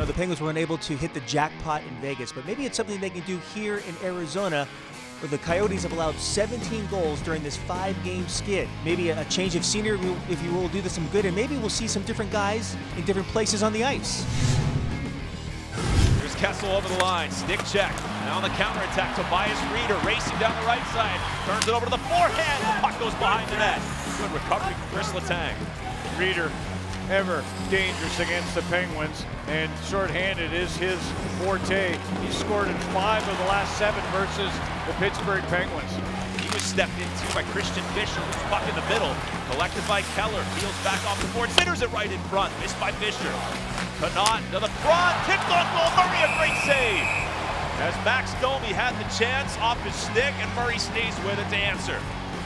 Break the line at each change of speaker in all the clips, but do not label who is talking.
No, the Penguins weren't able to hit the jackpot in Vegas, but maybe it's something they can do here in Arizona, where the Coyotes have allowed 17 goals during this 5-game skid. Maybe a change of scenery, if you will, do this some good, and maybe we'll see some different guys in different places on the ice.
Here's Kessel over the line, stick check. Now on the counterattack, Tobias Reeder racing down the right side. Turns it over to the forehand. Puck goes behind the net. Good recovery from Chris Letang.
Reeder, ever dangerous against the Penguins, and shorthanded is his forte. He's scored in 5 of the last 7 versus the Pittsburgh Penguins.
He was stepped into by Christian Fischer, who's puck in the middle, collected by Keller, peels back off the board, centers it right in front, missed by Fischer. Connaught to the front, tipped on goal, Murray, a great save. As Max Domi had the chance off his stick, and Murray stays with it to answer.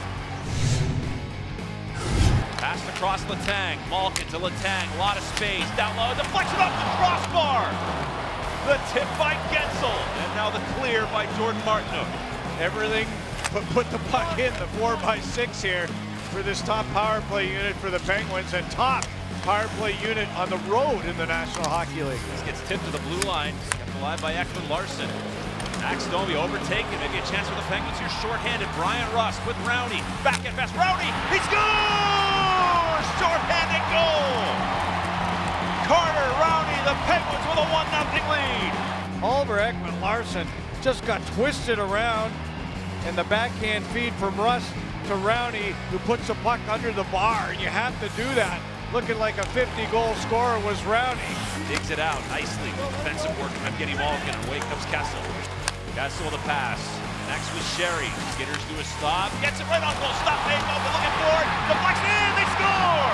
Passed across Letang, Malkin to Letang, a lot of space, down low, deflection off the crossbar. The tip by Gensel, and now the clear by Jordan Martinook.
Everything put the puck in the 4x6 here for this top power play unit for the Penguins, and top power play unit on the road in the National Hockey League.
This gets tipped to the blue line, kept alive by Ekman Larson. Max Domi overtaken, maybe a chance for the Penguins here, shorthanded. Brian Rust with Rowney, back at best. Rowney, he scores! Shorthanded goal! Carter Rowney, the Penguins with a 1-0 lead.
Oliver Ekman Larson just got twisted around, and the backhand feed from Rust to Rowney, who puts the puck under the bar, and you have to do that. Looking like a 50-goal scorer was Rowney.
Digs it out nicely. Defensive work from Evgeni Malkin, and away comes Kessel. Kessel the pass. Next was Sherry. Skitters do a stop. Gets it right on goal. Stop made. Malkin looking for it. Deflection. They score!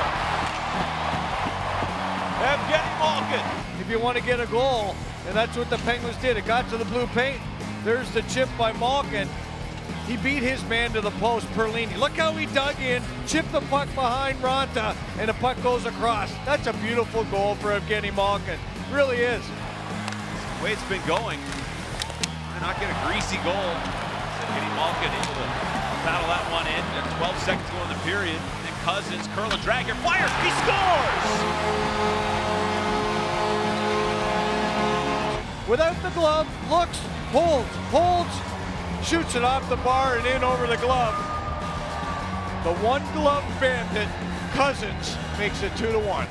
Evgeni Malkin.
If you want to get a goal, and that's what the Penguins did. It got to the blue paint. There's the chip by Malkin. He beat his man to the post, Perlini. Look how he dug in, chipped the puck behind Ronta, and the puck goes across. That's a beautiful goal for Evgeni Malkin. Really is.
The way it's been going, they're not getting a greasy goal. Evgeni Malkin able to battle that one in. 12 seconds to go in the period. Then Cousins, curl and drag here, fires, he scores!
Without the glove, looks, holds, shoots it off the bar and in over the glove. The one-glove bandit, Cousins, makes it 2-1.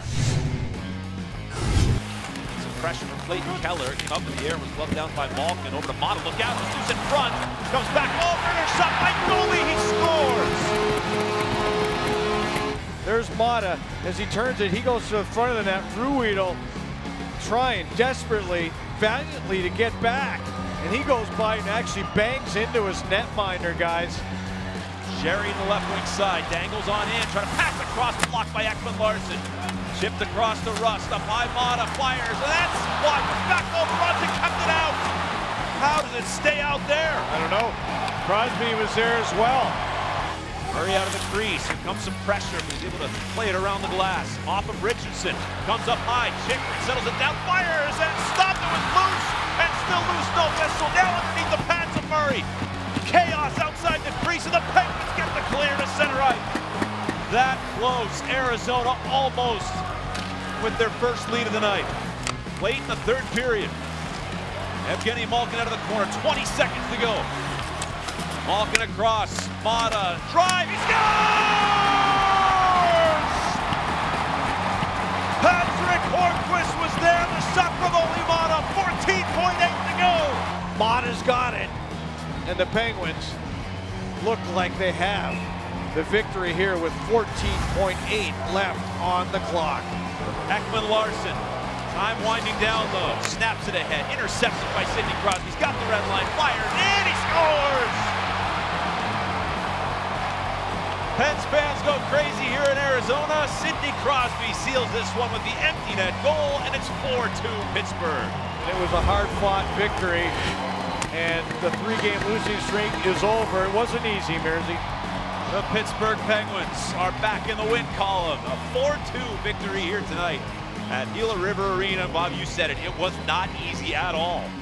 Some pressure from Clayton Keller. Came up in the air, was gloved down by Malkin. Over to Maatta, look out, he's in front. Comes back over, intercept by Dooley, he scores!
There's Maatta. As he turns it, he goes to the front of the net. Ruhwedel trying desperately, valiantly to get back. And he goes by and actually bangs into his netminder, guys.
Sherry in the left wing side, dangles on in, trying to pass across, blocked by Ekman Larson. Chipped across to Rust, up high Maatta, fires, and that's blocked. Back over, Rust and kept it out. How does it stay out there?
I don't know. Crosby was there as well.
Murray out of the crease, here comes some pressure, but he's able to play it around the glass. Off of Richardson, comes up high, Chikrin settles it down, fires, and stopped, it was loose, and still loose, no whistle, now underneath the pads of Murray. Chaos outside the crease, and the Penguins get the clear to center ice. That close, Arizona almost with their first lead of the night. Late in the third period, Evgeni Malkin out of the corner, 20 seconds to go. Malkin across, Maatta, drive, he scores! Patrick Hornquist was there, the shot from Olli Maatta, 14.8 to go.
Maatta's got it, and the Penguins look like they have the victory here with 14.8 left on the clock.
Ekman Larson, time winding down low, snaps it ahead, intercepted by Sidney Crosby. He's got the red line, fires, and he scores! Pens fans go crazy here in Arizona. Sidney Crosby seals this one with the empty net goal, and it's 4-2 Pittsburgh.
And it was a hard-fought victory, and the 3-game losing streak is over. It wasn't easy, Mersey.
The Pittsburgh Penguins are back in the win column. A 4-2 victory here tonight at Gila River Arena. Bob, you said it. It was not easy at all.